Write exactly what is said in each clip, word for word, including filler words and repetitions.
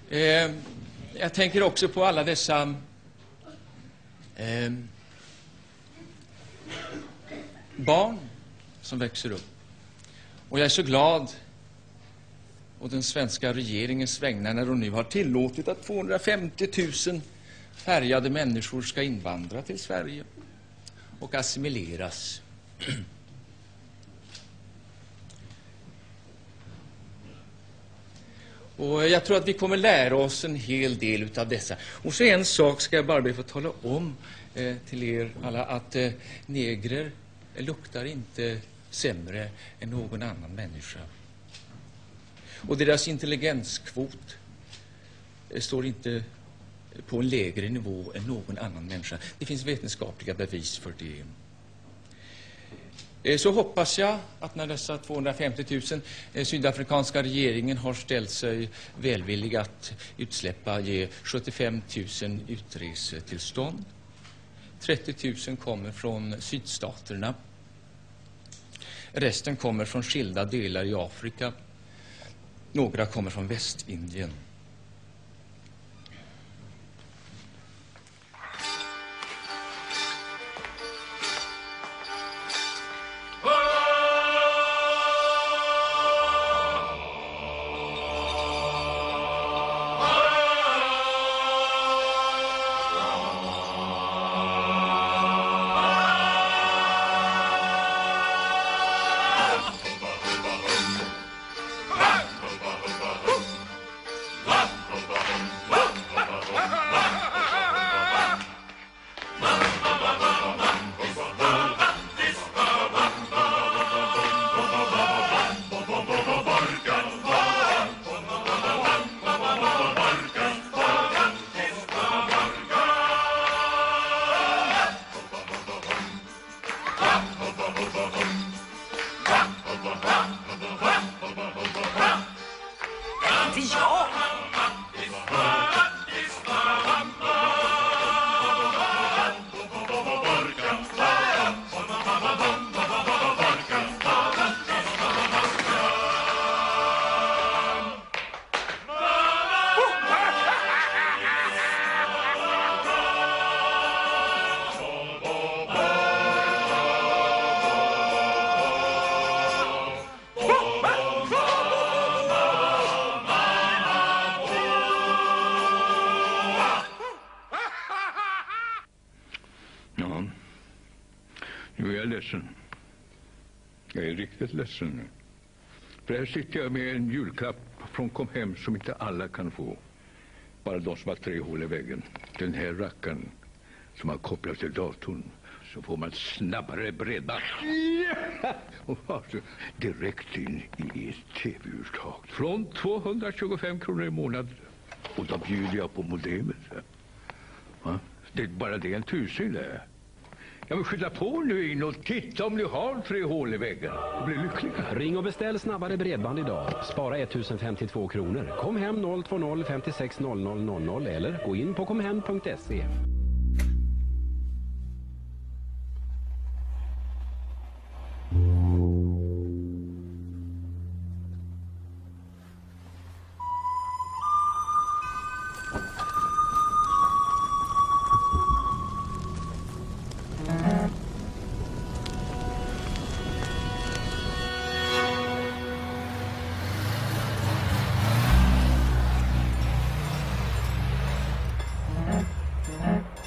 Eh, jag tänker också på alla dessa eh, barn som växer upp. Och jag är så glad och den svenska regeringens vägnar när de nu har tillåtit att tvåhundrafemtio tusen färgade människor ska invandra till Sverige och assimileras. Och jag tror att vi kommer lära oss en hel del av dessa. Och så en sak ska jag bara be få tala om eh, till er alla, att eh, negrer luktar inte sämre än någon annan människa. Och deras intelligenskvot eh, står inte på en lägre nivå än någon annan människa. Det finns vetenskapliga bevis för det. Så hoppas jag att när dessa tvåhundrafemtio tusen eh, sydafrikanska regeringen har ställt sig välvillig att utsläppa, ge sjuttiofem tusen utresetillstånd. trettio tusen kommer från sydstaterna. Resten kommer från skilda delar i Afrika. Några kommer från Västindien. Nu är jag ledsen. Jag är riktigt ledsen nu. För här sitter jag med en julklapp från Kom hem som inte alla kan få. Bara de som har tre hål i väggen. Den här rackaren som har kopplat till datorn. Så får man snabbare bredband. Yeah! Och alltså, direkt in i ett tv-uttag. Från tvåhundratjugofem kronor i månad. Och då bjuder jag på modemet. Va? Det är bara det en tusen där. Jag vill skydda på nu in och titta om ni har tre hål i väggen. Jag blir lycklig. Ring och beställ snabbare bredband idag. Spara ettusen femtiotvå kronor. Kom hem noll två noll fem sex noll noll noll noll eller gå in på komhem punkt se. Mm-hmm.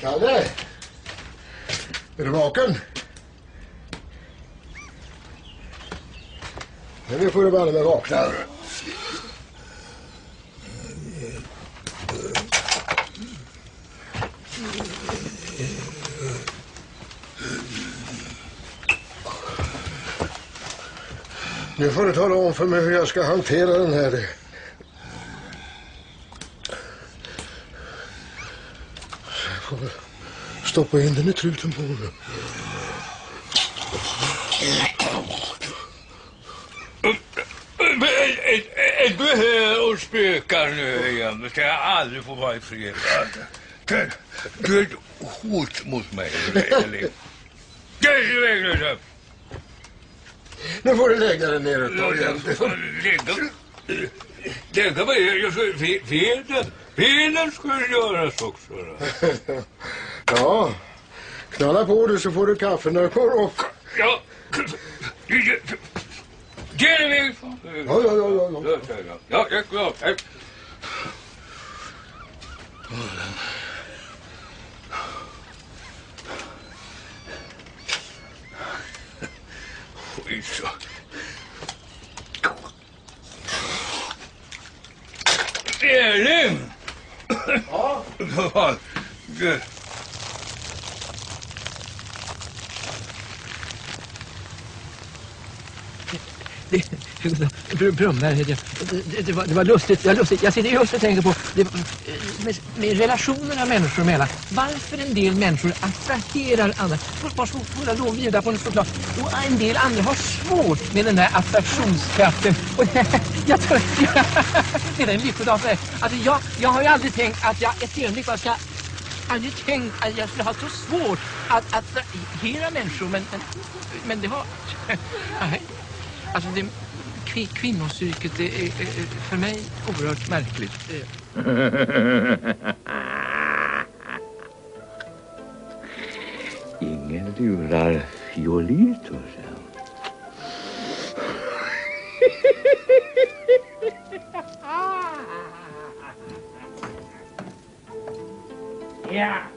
Kalle? Är du vaken? Nu får du bara med vakna. Nu får du tala om för mig hur jag ska hantera den här. Jag får väl stoppa in den i truten på honom. Är du här och spökar nu igen? Det ska jag aldrig få vara i fred. Du är ett hot mot mig. Nu får du lägga den ner och ta igen. Lägga? Lägga vad är det? Veden? Veden skulle göras också. Ja, knalla på du så får du kaffen och rock. Ja, ge det mig. Ja, ja, ja, ja. Ja, jag är klar. Skit så. Elin! Ja? Det... Brumberg, det, det, det, var, det var lustigt, det var lustigt. Jag sitter just och tänker på det, med, med relationerna människor emellan. Varför en del människor attraherar andra. Varsågod, får jag lov att bjuda på en choklad. Och en del andra har svårt med den där attraktionskraften. Och jag tror, det är en lyckodag för dig. Alltså jag, jag har ju aldrig tänkt att jag ett ögonblick bara ska... aldrig tänkt att jag skulle ha så svårt att attrahera människor. Men, men, men det har... Alltså det, kvinnopsyket är, är, är för mig oerhört märkligt. Ingen lurar Fiolito. Ja.